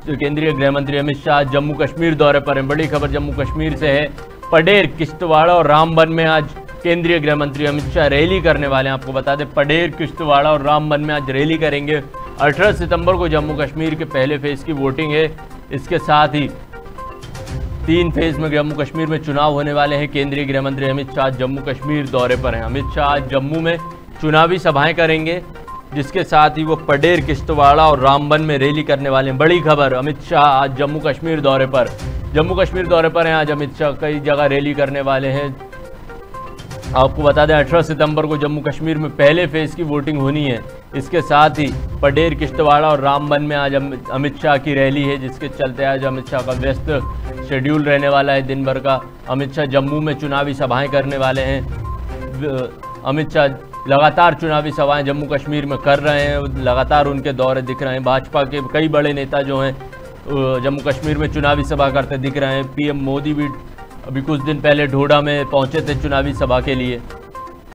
केंद्रीय गृह मंत्री अमित शाह जम्मू कश्मीर दौरे पर हैं। बड़ी खबर जम्मू कश्मीर से है। पडेर, किश्तवाड़ा और रामबन में आज केंद्रीय गृह मंत्री अमित शाह रैली करने वाले हैं। आपको बता दें, पडेर, किश्तवाड़ा और रामबन में आज रैली करेंगे। 18 सितंबर को जम्मू कश्मीर के पहले फेज की वोटिंग है। इसके साथ ही 3 फेज में जम्मू कश्मीर में चुनाव होने वाले हैं। केंद्रीय गृह मंत्री अमित शाह जम्मू कश्मीर दौरे पर हैं। अमित शाह आज जम्मू में चुनावी सभाएं करेंगे, जिसके साथ ही वो पडेर, किश्तवाड़ा और रामबन में रैली करने वाले हैं। बड़ी खबर, अमित शाह आज जम्मू कश्मीर दौरे पर हैं। आज अमित शाह कई जगह रैली करने वाले हैं। आपको बता दें, 18 सितंबर को जम्मू कश्मीर में पहले फेज की वोटिंग होनी है। इसके साथ ही पडेर, किश्तवाड़ा और रामबन में आज अमित शाह की रैली है, जिसके चलते आज अमित शाह का व्यस्त शेड्यूल रहने वाला है दिन भर का। अमित शाह जम्मू में चुनावी सभाएं करने वाले हैं। अमित शाह लगातार चुनावी सभाएं जम्मू कश्मीर में कर रहे हैं, लगातार उनके दौरे दिख रहे हैं। भाजपा के कई बड़े नेता जो हैं जम्मू कश्मीर में चुनावी सभा करते दिख रहे हैं। पीएम मोदी भी अभी कुछ दिन पहले ढोडा में पहुंचे थे चुनावी सभा के लिए।